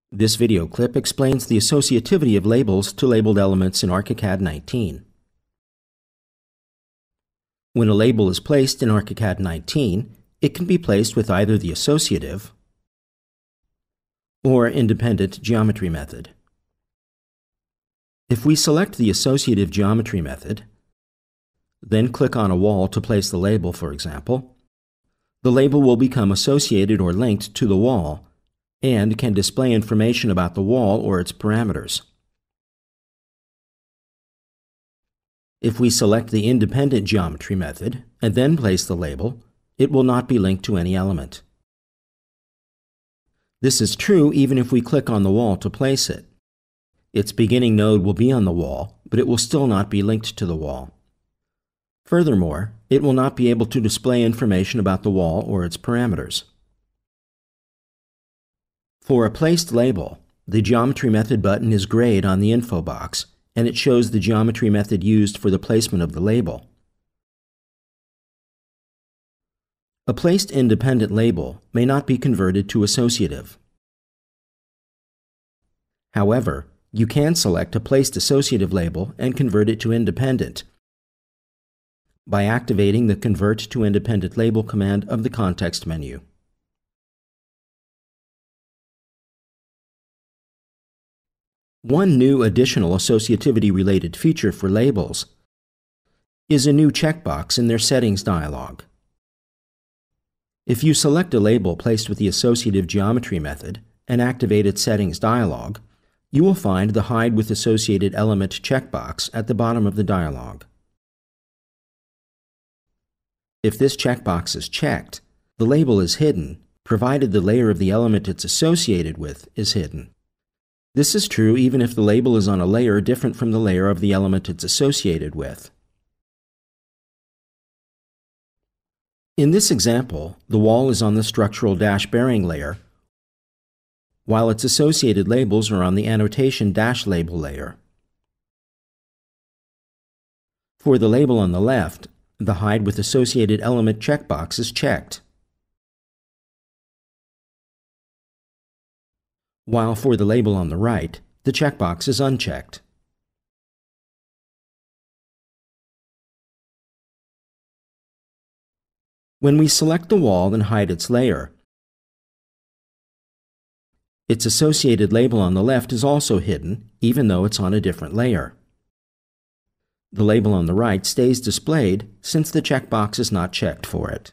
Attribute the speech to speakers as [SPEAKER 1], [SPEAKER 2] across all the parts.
[SPEAKER 1] This video clip explains the associativity of labels to labeled elements in ArchiCAD 19. When a label is placed in ArchiCAD 19, it can be placed with either the associative or independent geometry method. If we select the associative geometry method, then click on a wall to place the label, for example, the label will become associated or linked to the wall and can display information about the wall or its parameters. If we select the independent geometry method and then place the label, it will not be linked to any element. This is true even if we click on the wall to place it. Its beginning node will be on the wall, but it will still not be linked to the wall. Furthermore, it will not be able to display information about the wall or its parameters. For a placed label, the Geometry Method button is grayed on the info box, and it shows the geometry method used for the placement of the label. A placed independent label may not be converted to associative. However, you can select a placed associative label and convert it to independent by activating the Convert to Independent Label command of the context menu. One new additional associativity-related feature for labels is a new checkbox in their Settings dialog. If you select a label placed with the associative geometry method and activate its Settings dialog, you will find the Hide with Associated Element checkbox at the bottom of the dialog. If this checkbox is checked, the label is hidden, provided the layer of the element it's associated with is hidden. This is true even if the label is on a layer different from the layer of the element it's associated with. In this example, the wall is on the structural dash bearing layer, while its associated labels are on the annotation dash label layer. For the label on the left, the Hide with Associated Element checkbox is checked, while for the label on the right, the checkbox is unchecked. When we select the wall and hide its layer, its associated label on the left is also hidden, even though it's on a different layer. The label on the right stays displayed since the checkbox is not checked for it.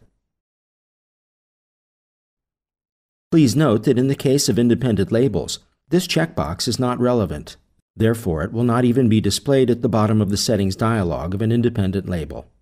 [SPEAKER 1] Please note that in the case of independent labels, this checkbox is not relevant. Therefore, it will not even be displayed at the bottom of the Settings dialog of an independent label.